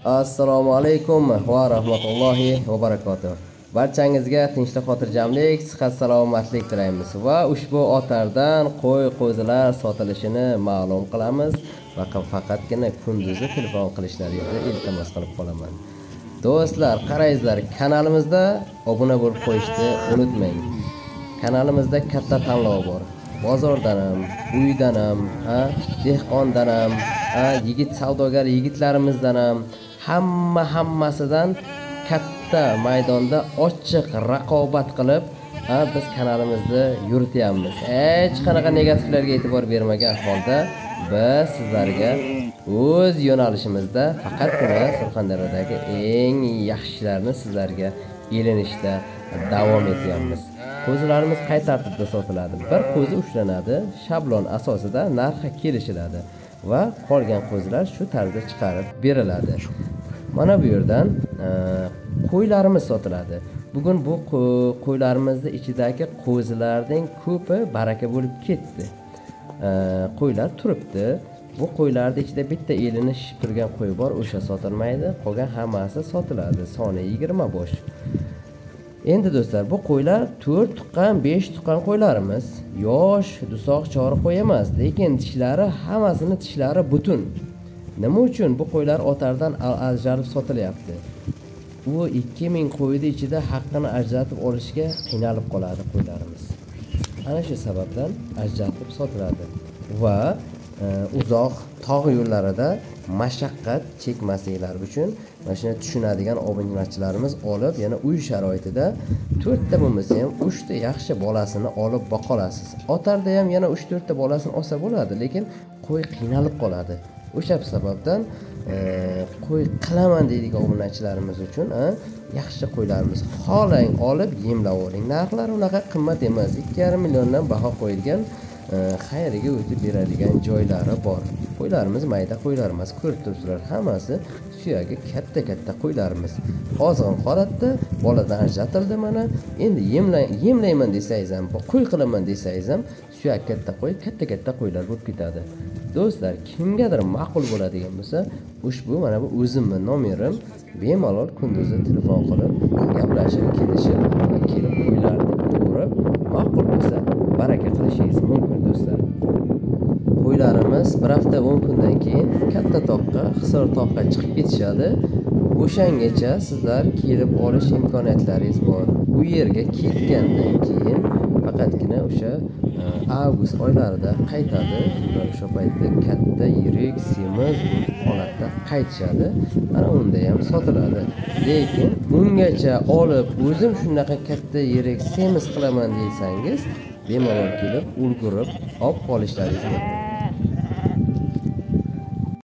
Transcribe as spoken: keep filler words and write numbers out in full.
Assalomu alaykum va rahmatullohi va barakatuh. Barchangizga tinchlik, xotirjamlik, sihat, salomatlik tilaymiz va ushbu otardan qo'y qo'zilar sotilishini ma'lum qilamiz va faqatgina kunduzi telefon qilishlaringizni iltimos qilib qolaman. Do'stlar, qarangizlar, kanalimizda obuna bo'lib qo'yishni unutmang. Kanalimizda katta tanlov bor. Bozordan ham, uydan ham, ha, dehqondan ham, ha, yigit savdogar yigitlarimizdan ham hamma hammasidan katta maydonda ochiq raqobat qilib, ha, biz kanalimizni yurityapmiz. Hech qanaqa negativlarga e'tibor bermagan holda biz sizlarga o'z yo'nalishimizda faqatgina Surxondaryodagi eng yaxshilarni sizlarga ilinishda davom etyapmiz. Qo'zilarimiz qay tartibda sotiladi? Bir qo'zi ushlanadi, shablon asosida narxi kelishiladi va qolgan qo'zilar shu tarzda chiqarib beriladi. Mana bu yerdan qo'ylarimiz sotiladi. Bugun bu qo'ylarimizning ichidagi qo'zilarning ko'pi baraka bo'lib ketdi. Qo'ylar turibdi. Bu qo'ylarning ichida bitta elini shishib turgan qo'y bor, o'sha sotilmaydi. Qolgan hammasi sotiladi. Soni yigirma bosh. Endi do'stlar, bu qo'ylar to'rt tuqqan, besh tuqqan qo'ylarimiz. Yosh, dusoq chori qo'y emas, lekin tishlari, hammasini tishlari butun. Nima uchun bu qo'ylar otardan ajralib sotilyapti? U ikki ming qo'yning ichida haqqini ajratib olishga qiynalib qoladi qo'ylarimiz. Ana shu sababdan ajratib sotiladi va e, uzoq tog' yo'llarida mashaqqat chekmasliklari uchun mana shuni tushunadigan obunachilarimiz olib, yana uy sharoitida to'rtta bo'lmasa ham uchta yaxshi bolasini olib boqolasiz. Otarda ham yana uch to'rtta bolasini olsa bo'ladi, lekin qo'y qiynalib qoladi. O'sha sababdan e, qo'y qilaman deydigan obunachilarimiz uchun a, yaxshi qo'ylarimiz xohlang olib yemlab oling. Narxlari unaqa qimmat emas. ikki yarim milliondan baho qo'yilgan e, xayriga o'tib beradigan joylari bor. Qo'ylarimiz mayda qo'ylar emas, ko'rib turibsizlar, hammasi suyagi katta-katta qo'ylarimiz. Ozg'in holatda boladan ajratildi mana. Endi yemlay, yemlayman desangiz ham, qo'y qilaman desangiz ham, suyak katta qo'y, katta-katta qo'ylar bo'lib ketadi. Do'stlar, kimgadir ma'qul bo'ladigan bo'lsa, ushbu mana bu o'zimning nomerim, bemalol kunduzi telefon qilib, gaplashib, kelishib, kelib qo'ylarni ko'rib, ma'qul bo'lsa baraka qilishingiz mumkin do'stlar. Qo'ylarimiz bir hafta o'n kundan keyin katta toqqa, Hisor toqqa chiqib ketishadi. O'shangacha sizlar kelib olish imkoniyatlaringiz bor. U yerga ketgandan keyin faqatgina o'sha avgust oylarida qaytadi. Ular o'sha paytda katta, yirik, semiz holatda qaytishadi. Mana unda ham sotiladi. Lekin ungacha olib, o'zim shunaqa katta, yirik, semiz qilaman desangiz, bemalol kelib, ulgurib, olib qolishlaringiz mumkin.